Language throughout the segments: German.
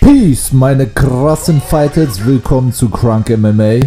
Peace, meine krassen Fighters, willkommen zu Crunk MMA.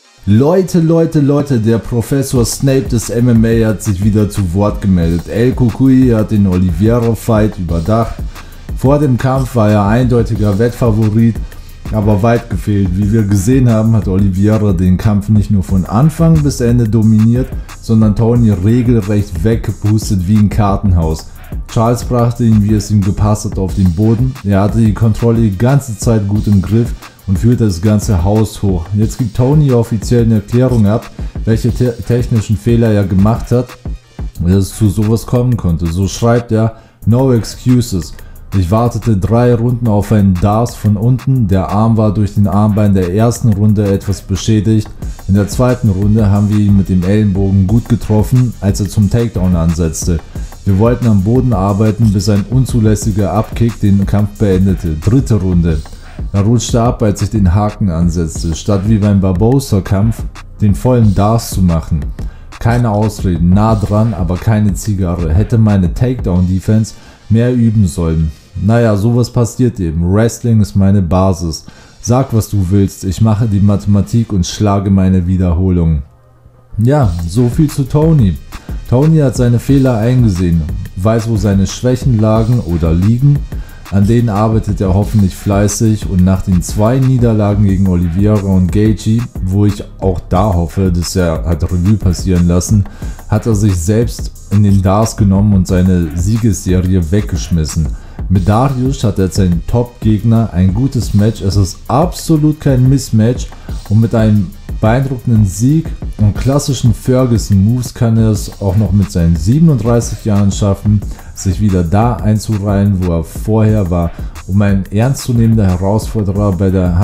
Leute, der Professor Snape des MMA hat sich wieder zu Wort gemeldet. El Cucuy hat den Oliveira-Fight überdacht. Vor dem Kampf war er eindeutiger Wettfavorit, aber weit gefehlt. Wie wir gesehen haben, hat Oliveira den Kampf nicht nur von Anfang bis Ende dominiert, sondern Tony regelrecht weggepustet wie ein Kartenhaus. Charles brachte ihn, wie es ihm gepasst hat, auf den Boden. Er hatte die Kontrolle die ganze Zeit gut im Griff und führte das ganze Haus hoch. Jetzt gibt Tony offiziell eine Erklärung ab, welche technischen Fehler er gemacht hat, dass es zu sowas kommen konnte. So schreibt er: No excuses. Ich wartete 3 Runden auf einen Darce von unten. Der Arm war durch den Armbein der ersten Runde etwas beschädigt. In der zweiten Runde haben wir ihn mit dem Ellenbogen gut getroffen, als er zum Takedown ansetzte. Wir wollten am Boden arbeiten, bis ein unzulässiger Abkick den Kampf beendete. Dritte Runde. Er rutschte ab, als ich den Haken ansetzte, statt wie beim Barbosa-Kampf den vollen Darce zu machen. Keine Ausreden, nah dran, aber keine Zigarre. Hätte meine Takedown-Defense mehr üben sollen. Naja, sowas passiert eben. Wrestling ist meine Basis. Sag, was du willst, ich mache die Mathematik und schlage meine Wiederholung. Ja, so viel zu Tony. Tony hat seine Fehler eingesehen, weiß, wo seine Schwächen lagen oder liegen. An denen arbeitet er hoffentlich fleißig, und nach den 2 Niederlagen gegen Oliveira und Gaethje, wo ich auch da hoffe, dass er hat Revue passieren lassen, hat er sich selbst in den Darce genommen und seine Siegesserie weggeschmissen. Mit Dariush hat er seinen Top-Gegner, ein gutes Match, es ist absolut kein Mismatch, und mit einem beeindruckenden Sieg und klassischen Ferguson-Moves kann er es auch noch mit seinen 37 Jahren schaffen, sich wieder da einzureihen, wo er vorher war, um ein ernstzunehmender Herausforderer bei der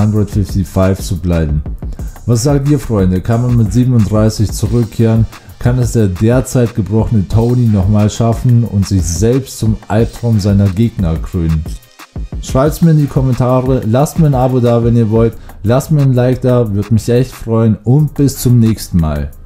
155 zu bleiben. Was sagt ihr, Freunde? Kann man mit 37 zurückkehren? Kann es der derzeit gebrochene Tony nochmal schaffen und sich selbst zum Albtraum seiner Gegner krönen? Schreibt es mir in die Kommentare, lasst mir ein Abo da, wenn ihr wollt, lasst mir ein Like da, würde mich echt freuen, und bis zum nächsten Mal.